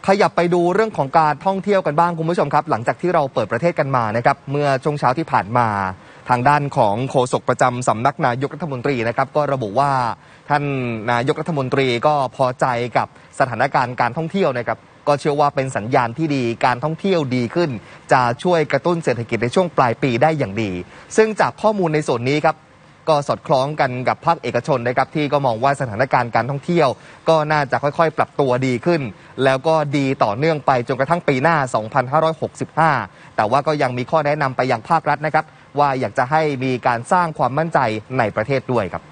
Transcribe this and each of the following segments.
ขยับไปดูเรื่องของการท่องเที่ยวกันบ้างคุณผู้ชมครับหลังจากที่เราเปิดประเทศกันมานะครับเมื่อช่วงเช้าที่ผ่านมาทางด้านของโฆษกประจำสำนักนายกรัฐมนตรีนะครับก็ระบุว่าท่านนายกรัฐมนตรีก็พอใจกับสถานการณ์การท่องเที่ยวนะครับก็เชื่อว่าเป็นสัญญาณที่ดีการท่องเที่ยวดีขึ้นจะช่วยกระตุ้นเศรษฐกิจในช่วงปลายปีได้อย่างดีซึ่งจากข้อมูลในส่วนนี้ครับก็สอดคล้องกันกับภาคเอกชนนะครับที่ก็มองว่าสถานการณ์การท่องเที่ยวก็น่าจะค่อยๆปรับตัวดีขึ้นแล้วก็ดีต่อเนื่องไปจนกระทั่งปีหน้า 2565 แต่ว่าก็ยังมีข้อแนะนำไปยังภาครัฐนะครับว่าอยากจะให้มีการสร้างความมั่นใจในประเทศด้วยครับ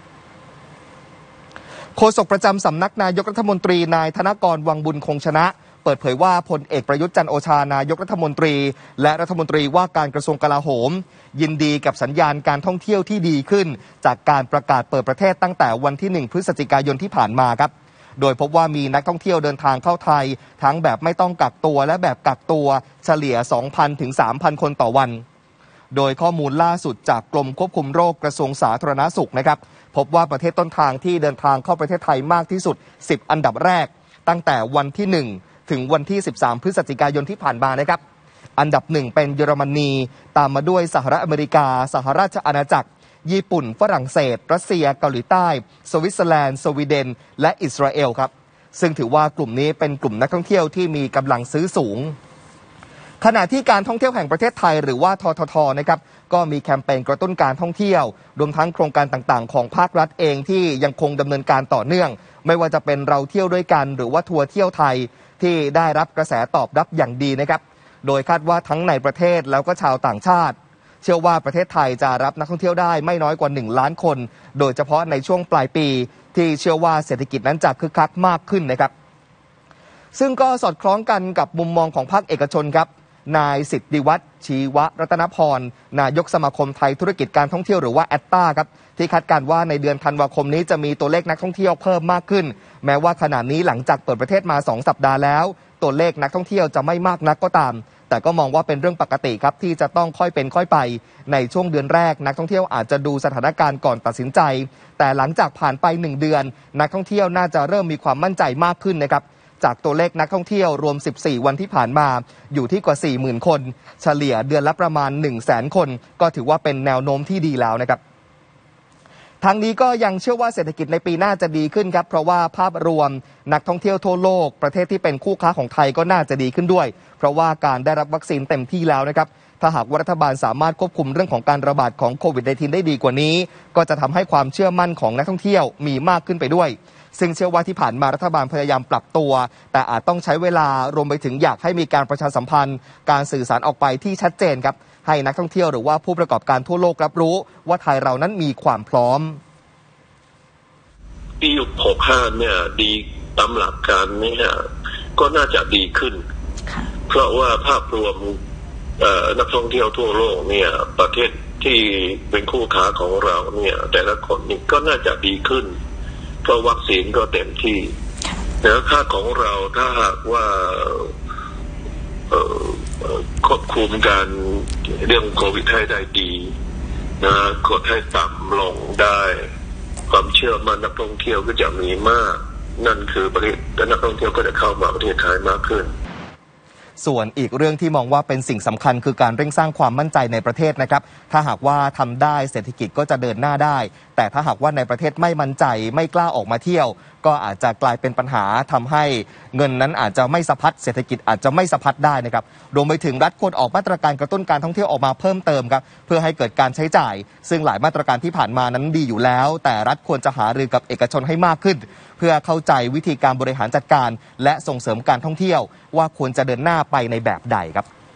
โฆษกประจำสำนักนายกรัฐมนตรีนายธนกรวังบุญคงชนะเปิดเผยว่าพลเอกประยุทธ์จันทร์โอชานายกรัฐมนตรีและรัฐมนตรีว่าการกระทรวงกลาโหมยินดีกับสัญญาณการท่องเที่ยวที่ดีขึ้นจากการประกาศเปิดประเทศตั้งแต่วันที่1 พฤศจิกายนที่ผ่านมาครับโดยพบว่ามีนักท่องเที่ยวเดินทางเข้าไทยทั้งแบบไม่ต้องกักตัวและแบบกักตัวเฉลี่ย 2,000 ถึง 3,000 คนต่อวันโดยข้อมูลล่าสุดจากกรมควบคุมโรคกระทรวงสาธารณสุขนะครับพบว่าประเทศต้นทางที่เดินทางเข้าประเทศไทยมากที่สุด10อันดับแรกตั้งแต่วันที่1ถึงวันที่13 พฤศจิกายนที่ผ่านมานะครับอันดับ1เป็นเยอรมนีตามมาด้วยสหรัฐอเมริกาสหราชอาณาจักรญี่ปุ่นฝรั่งเศสรัสเซียเกาหลีใต้สวิตเซอร์แลนด์สวีเดนและอิสราเอลครับซึ่งถือว่ากลุ่มนี้เป็นกลุ่มนักท่องเที่ยวที่มีกำลังซื้อสูงขณะที่การท่องเที่ยวแห่งประเทศไทยหรือว่าททท.นะครับก็มีแคมเปญกระตุ้นการท่องเที่ยวรวมทั้งโครงการต่างๆของภาครัฐเองที่ยังคงดำเนินการต่อเนื่องไม่ว่าจะเป็นเราเที่ยวด้วยกันหรือว่าทัวร์เที่ยวไทยที่ได้รับกระแสตอบรับอย่างดีนะครับโดยคาดว่าทั้งในประเทศแล้วก็ชาวต่างชาติเชื่อว่าประเทศไทยจะรับนักท่องเที่ยวได้ไม่น้อยกว่า1 ล้านคนโดยเฉพาะในช่วงปลายปีที่เชื่อว่าเศรษฐกิจนั้นจะคึกคักมากขึ้นนะครับซึ่งก็สอดคล้องกันกับมุมมองของภาคเอกชนครับนายสิทธิวัฒน์ชีวรัตนพรนายกสมาคมไทยธุรกิจการท่องเที่ยวหรือว่าแอตตาครับที่คาดการณ์ว่าในเดือนธันวาคมนี้จะมีตัวเลขนักท่องเที่ยวเพิ่มมากขึ้นแม้ว่าขณะนี้หลังจากเปิดประเทศมา2 สัปดาห์แล้วตัวเลขนักท่องเที่ยวจะไม่มากนักก็ตามแต่ก็มองว่าเป็นเรื่องปกติครับที่จะต้องค่อยเป็นค่อยไปในช่วงเดือนแรกนักท่องเที่ยวอาจจะดูสถานการณ์ก่อนตัดสินใจแต่หลังจากผ่านไป1 เดือนนักท่องเที่ยวน่าจะเริ่มมีความมั่นใจมากขึ้นนะครับจากตัวเลขนักท่องเที่ยวรวม14 วันที่ผ่านมาอยู่ที่กว่า 40,000 คนเฉลี่ยเดือนละประมาณ 100,000 คนก็ถือว่าเป็นแนวโน้มที่ดีแล้วนะครับทั้งนี้ก็ยังเชื่อว่าเศรษฐกิจในปีหน้าจะดีขึ้นครับเพราะว่าภาพรวมนักท่องเที่ยวทั่วโลกประเทศที่เป็นคู่ค้าของไทยก็น่าจะดีขึ้นด้วยเพราะว่าการได้รับวัคซีนเต็มที่แล้วนะครับถ้าหากว่ารัฐบาลสามารถควบคุมเรื่องของการระบาดของโควิด -19 ได้ดีกว่านี้ก็จะทำให้ความเชื่อมั่นของนักท่องเที่ยวมีมากขึ้นไปด้วยซึ่งเชื่อว่าที่ผ่านมารัฐบาลพยายามปรับตัวแต่อาจต้องใช้เวลารวมไปถึงอยากให้มีการประชาสัมพันธ์การสื่อสารออกไปที่ชัดเจนครับให้นักท่องเที่ยวหรือว่าผู้ประกอบการทั่วโลกรับรู้ว่าไทยเรานั้นมีความพร้อมปี65เนี่ยดีตามหลักการเนี่ยก็น่าจะดีขึ้นเพราะว่าภาพรวมนักท่องเที่ยวทั่วโลกเนี่ยประเทศที่เป็นคู่ค้าของเราเนี่ยแต่ละคนนี่ก็น่าจะดีขึ้นเพราะวัคซีนก็เต็มที่แล้วค่าของเราถ้าหากว่าควบคุมการเรื่องโควิดให้ได้ดีนะกดให้ต่ำลงได้ความเชื่อมั่นนักท่องเที่ยวก็จะมีมากนั่นคือประเทศและนักท่องเที่ยวก็จะเข้ามาประเทศไทยมากขึ้นส่วนอีกเรื่องที่มองว่าเป็นสิ่งสำคัญคือการเร่งสร้างความมั่นใจในประเทศนะครับถ้าหากว่าทำได้เศรษฐกิจก็จะเดินหน้าได้แต่ถ้าหากว่าในประเทศไม่มั่นใจไม่กล้าออกมาเที่ยวก็อาจจะกลายเป็นปัญหาทำให้เงินนั้นอาจจะไม่สะพัดเศรษฐกิจอาจจะไม่สะพัดได้นะครับรวมไปถึงรัฐควรออกมาตรการกระตุ้นการท่องเที่ยวออกมาเพิ่มเติมครับเพื่อให้เกิดการใช้จ่ายซึ่งหลายมาตรการที่ผ่านมานั้นดีอยู่แล้วแต่รัฐควรจะหารือกับเอกชนให้มากขึ้นเพื่อเข้าใจวิธีการบริหารจัดการและส่งเสริมการท่องเที่ยวว่าควรจะเดินหน้าไปในแบบใดครับ